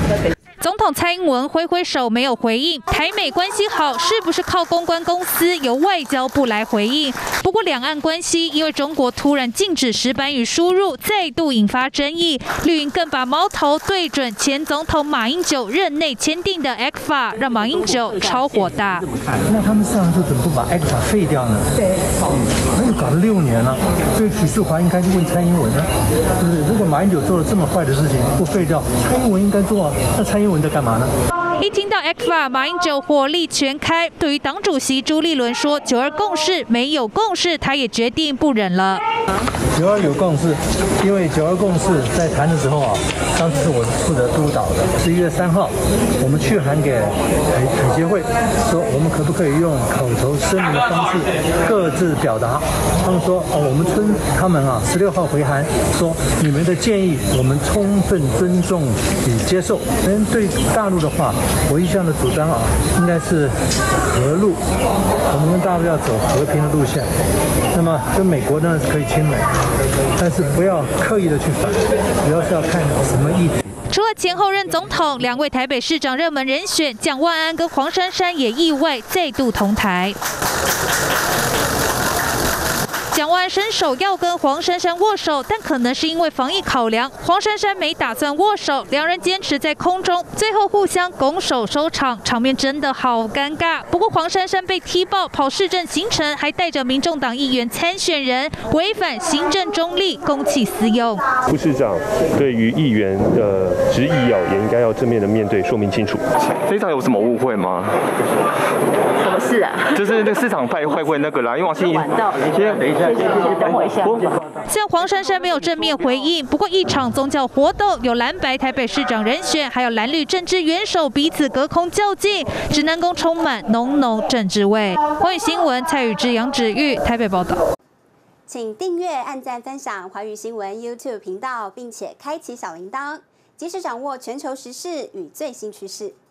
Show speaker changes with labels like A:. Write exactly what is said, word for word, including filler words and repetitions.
A: 总统蔡英文挥挥手没有回应，台美关系好是不是靠公关公司由外交部来回应？不过两岸关系因为中国突然禁止石板语输入，再度引发争议。绿营更把矛头对准前总统马英九任内签订的 A C F A， 让马英九超火大。
B: 那他们上来说怎么不把 A C F A 废掉呢？对，那就搞了六年了，所以许世华应该去问蔡英文呢，就是如果马英九做了这么坏的事情不废掉，蔡英文应该做啊，那蔡英文在干嘛呢？
A: 一听到 A C F A， 马英九火力全开。对于党主席朱立伦说九二共识没有共识，他也决定不忍了。
B: 九二有共识，因为九二共识在谈的时候啊，当时是我负责督导的。十一月三号，我们去函给海海协会，说我们可不可以用口头声明的方式各自表达。他们说哦，我们村他们啊，十六号回函说你们的建议我们充分尊重与接受。但对大陆的话，我一向的主张啊，应该是和路，我们跟大陆要走和平的路线。那么跟美国呢可以亲美，但是不要刻意的去反，主要是要看什么议题。
A: 除了前后任总统，两位台北市长热门人选蒋万安跟黄珊珊也意外再度同台。蒋万安伸手要跟黄珊珊握手，但可能是因为防疫考量，黄珊珊没打算握手，两人坚持在空中，最后互相拱手收场，场面真的好尴尬。不过黄珊珊被踢爆跑市政行程，还带着民众党议员参选人，违反行政中立，公器私用。
C: 副市长对于议员的质疑哦，也应该要正面的面对，说明清楚。
D: 非常有什么误会吗？
E: 什么事啊？
D: 就是那个市场派会会那个啦，因为王心怡。
E: 先等一下。等我一下。
A: 虽然黄珊珊没有正面回应，不过一场宗教活动有蓝白台北市长人选，还有蓝绿政治元首彼此隔空较劲，指南宫充满浓浓政治味。华语新闻蔡宇之、杨芷玉台北报道。
F: 请订阅、按赞、分享华语新闻 YouTube 频道，并且开启小铃铛，及时掌握全球时事与最新趋势。